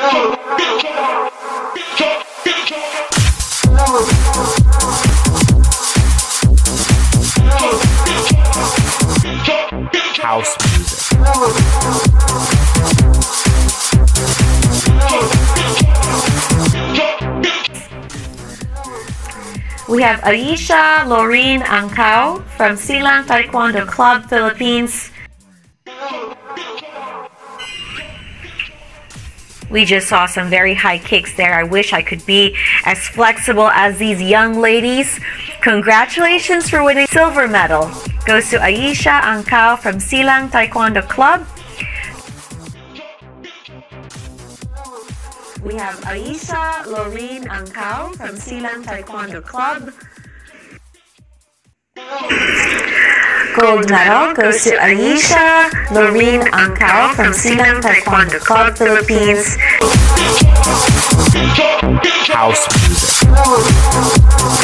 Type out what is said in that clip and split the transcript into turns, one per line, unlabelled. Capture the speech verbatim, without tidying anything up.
House music.
We have Aisha Lorene Angkao from Silang Taekwondo Club, Philippines. We just saw some very high kicks there. I wish I could be as flexible as these young ladies. Congratulations for winning silver medal. Goes to Aisha Angkao from Silang Taekwondo Club. We have Aisha Lorene Angkao from Silang Taekwondo Club. Gold medal goes to Aisha Lorene Angkao from Silang Taekwondo Club, Philippines.
House music.